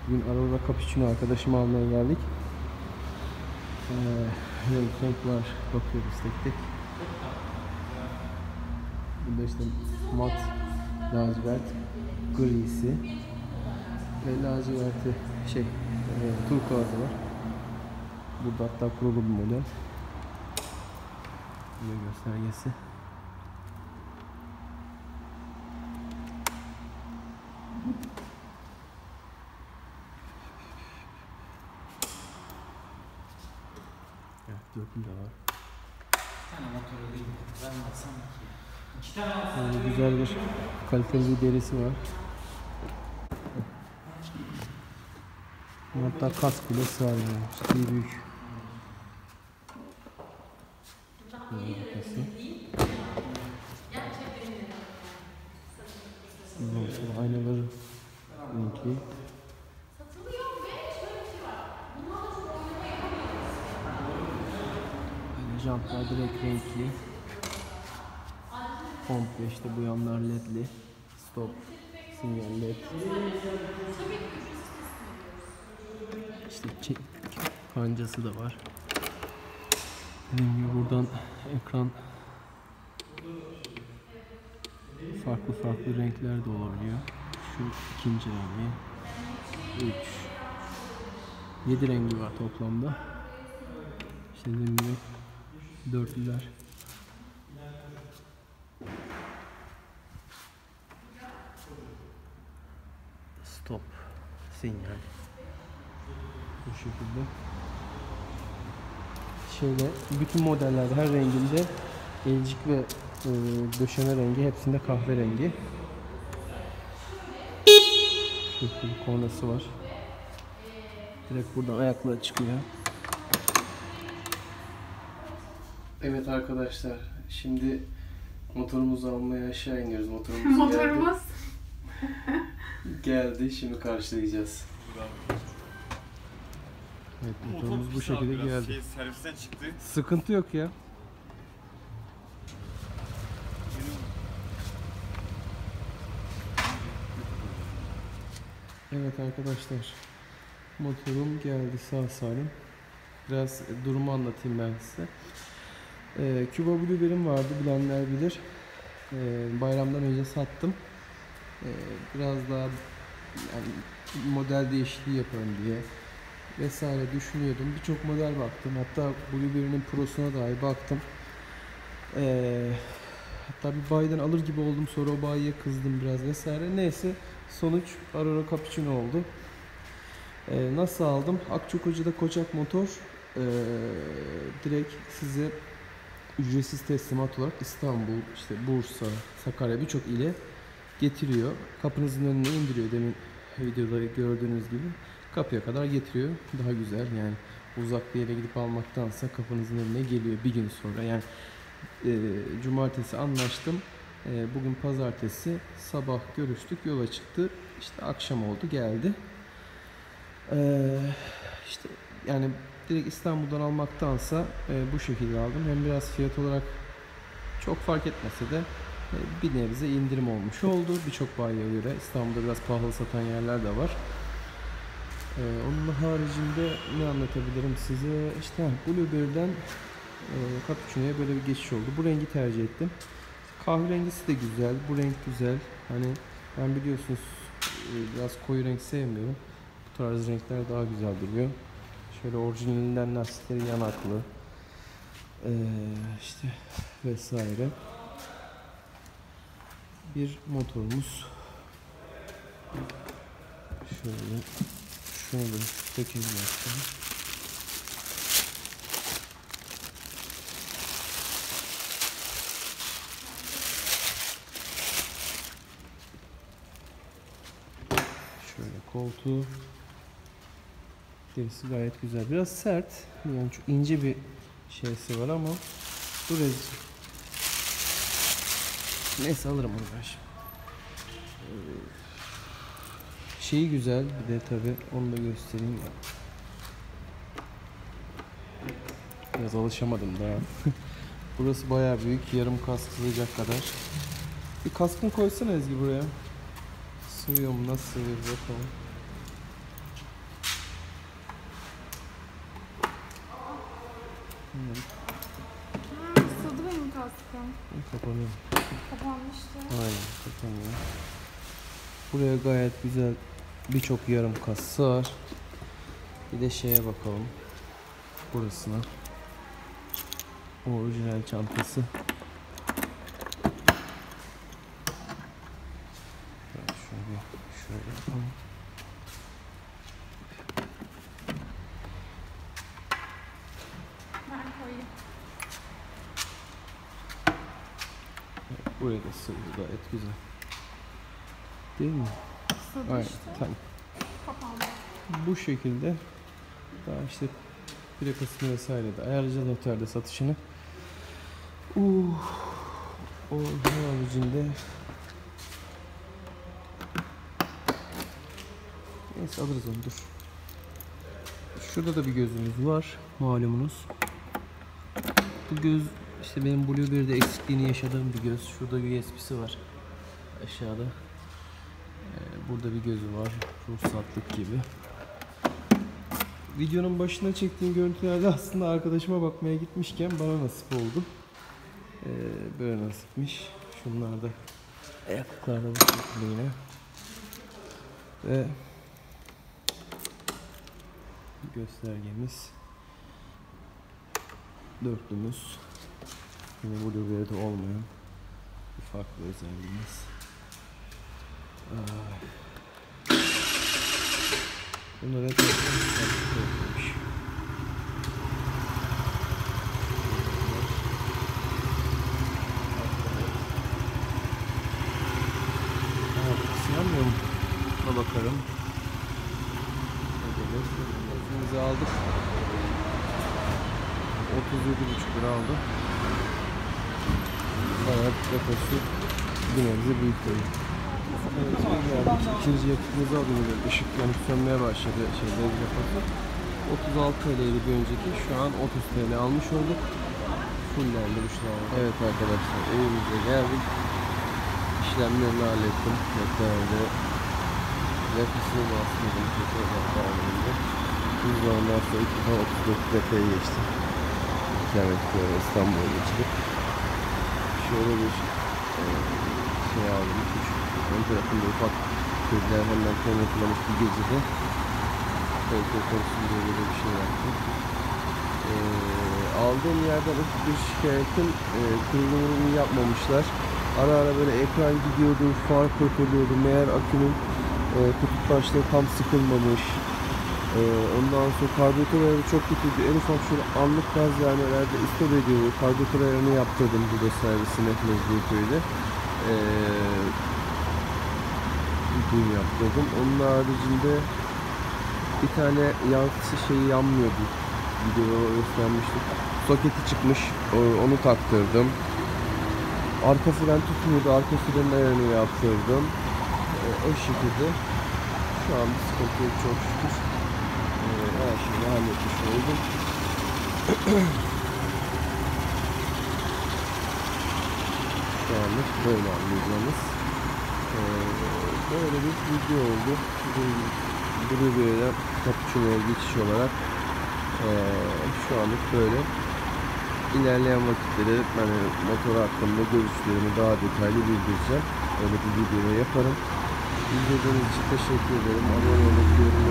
Bugün Aurora Capuchino arkadaşımı almaya geldik. Renk var, bakıyoruz tek tek. Burada işte mat, lacivert, grisi ve laciverti turkuazı var. Burada hatta kurulu bir model. Burada göstergesi. Evet, dörtlü de var. Güzel bir kaliteli bir derisi var. Hatta kask bile sığar yani. İyi büyük. Aynaları renkli. Jantlar direkt renkli. Komple işte bu yanlar ledli. Stop, sinyal led. İşte kancası da var. Dediğim gibi buradan ekran farklı renkler de olabiliyor. Şu ikinci rengi. 7 rengi var toplamda. İşte dediğim gibi dörtlüler. Stop, sinyal. Bu şekilde. Bütün modellerde her renginde elcik ve döşeme rengi, hepsinde kahverengi. Şöyle kornası var. Direkt buradan ayakları çıkıyor. Evet arkadaşlar, şimdi motorumuzu almaya aşağı iniyoruz. Motorumuz geldi. Şimdi karşılayacağız. Evet, motorumuz bu şekilde geldi. Servisten çıktı. Sıkıntı yok ya. Evet arkadaşlar, motorum geldi sağ salim. Biraz durumu anlatayım ben size. Cuba Blueberry'm vardı, bilenler bilir. Bayramdan önce sattım. Biraz daha yani model değişikliği yaparım diye vesaire düşünüyordum. Birçok model baktım. Hatta Blueberry'nin Pro'suna dahi baktım. Hatta bir bayiden alır gibi oldum. Sonra o bayiye kızdım biraz vesaire. Neyse, sonuç Aurora Capuchino oldu. Nasıl aldım? Akçakoca'da Koçak Motor direkt size ücretsiz teslimat olarak İstanbul, işte Bursa, Sakarya birçok ile getiriyor. Kapınızın önüne indiriyor. Demin videoda gördüğünüz gibi kapıya kadar getiriyor. Daha güzel yani, uzak bir yere gidip almaktansa kapınızın önüne geliyor bir gün sonra. Yani cumartesi anlaştım. Bugün pazartesi sabah görüştük, yola çıktı. İşte akşam oldu, geldi. İşte yani direkt İstanbul'dan almaktansa bu şekilde aldım. Hem biraz fiyat olarak çok fark etmese de bir nebze indirim olmuş oldu. Birçok bayiye göre İstanbul'da biraz pahalı satan yerler de var. Onun haricinde ne anlatabilirim size? İşte Blueberry'den Capuchino'ya böyle bir geçiş oldu. Bu rengi tercih ettim. Kahverengisi de güzel. Bu renk güzel. Hani ben biliyorsunuz biraz koyu renk sevmiyorum. Bu tarz renkler daha güzel duruyor. Şöyle orijinalinden lastikleri yanaklı. İşte vesaire. Bir motorumuz. Şöyle şunu da çekelim aslında. Şöyle koltuğu, derisi gayet güzel. Biraz sert. Yani çok ince bir şeysi var ama bu rezil. Neyse, alırım onu ben şimdi. Şeyi güzel, bir de tabi onu da göstereyim. Biraz alışamadım daha. Burası bayağı büyük, yarım kask sığacak kadar. Bir kaskını koysana Ezgi buraya. Sığıyor mu, nasıl sığıyor bakalım. Isırdı benim kaskım. Kapanıyor. Kapanmıştı. Aynen kapanıyor. Buraya gayet güzel birçok yarım kas sığar. Bir de şeye bakalım. Burasına. Orijinal çantası. Şöyle yapalım. Ben koyayım. Buraya da sığdı gayet güzel. Değil mi? Isırdı Aynen. işte. Tamam. Kapandı. Bu şekilde daha işte plakasını vesaire de ayarlayacağız otelde satışını. O haricinde neyse alırız onu, dur. Şurada da bir gözümüz var malumunuz. Bu göz işte benim Blueberry'de eksikliğini yaşadığım bir göz. Şurada USB'si var aşağıda. Burada bir gözü var, ruhsatlık gibi. Videonun başına çektiğim görüntülerde aslında arkadaşıma bakmaya gitmişken bana nasip oldu. Böyle nasipmiş. Şunlar da ayaklıklarda bu şekilde yine. Ve göstergemiz dörtlümüz. Yine Blueberry'de olmayan bir farklı özelliğimiz. Bunlar hep yapılmış. Sığamıyor mu? Buna bakarım. Gözümüzü aldık. 37,5 lira aldı. Bayağı deposu bir nebze büyük tabii. Evet, İkinci yakıtımızı alıyoruz. Işık yanıp sönmeye başladı. Deposu. 36 TL'ydi bir önceki. Şu an 30 TL almış olduk. Fullendirmişler. Evet arkadaşlar, evimize geldik. İşlemlerini hallettim. Meteor'da yakasını bastırdım. Meteor'da biz de ondan sonra ilk defa 34 metreye geçtim. Meteor'da İstanbul'a geçtik. Şöyle bir şey aldım. Ön tarafında ufak kediler hemen temizlemiş bir gecede. Belki korusun diye böyle bir şey yaptım. Aldığım yerden bir şikayetim kurulumunu yapmamışlar. Ara ara böyle ekran gidiyordu, far kurtuluyordu. Meğer akünün kutup başlığı tam sıkılmamış. Ondan sonra karbüratör ayarı çok kötüydü. En ufak şöyle anlık gaz vermelerde istop ediyordu. Karbüratör ayarını yaptırdım burada servisine Mecidiyeköy'de. Dün yaptırdım. Onun haricinde bir tane yankısı şeyi yanmıyordu. Videoda göstermiştik. Soketi çıkmış. Onu taktırdım. Arka fren tutmuyordu. Arka frenin ayarını yaptırdım. O şekilde. Şu an bir sıkıntı yok çok şükür. Her şeyi halletmiş oldum. Şu anlık böyle anlayacağımız. Böyle bir video oldu. Blueberry'de Cappuccino'ya geçiş olarak şu anlık böyle. İlerleyen vakitlerde ben motor hakkında görüşlerimi daha detaylı bildireceğim. Öyle bir video yaparım. İzlediğiniz için teşekkür ederim. Abone olup yorum